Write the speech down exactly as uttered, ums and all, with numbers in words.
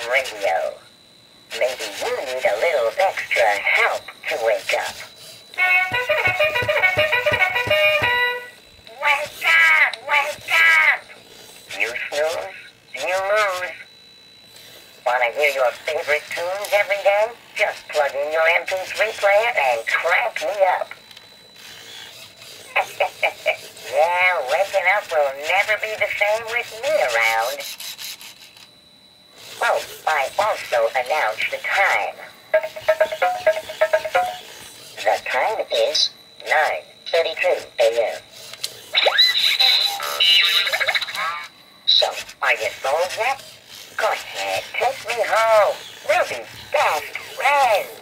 radio. Maybe you need a little extra help to wake up. Wake up! Wake up! You snooze, you lose. Wanna hear your favorite tunes every day? Just plug in your M P three player and crank me up. Yeah, waking up will never be the same with me around. Oh, I also announced the time. The time is nine thirty-two a m So, are you sold yet? Go ahead, take me home. We'll be best friends.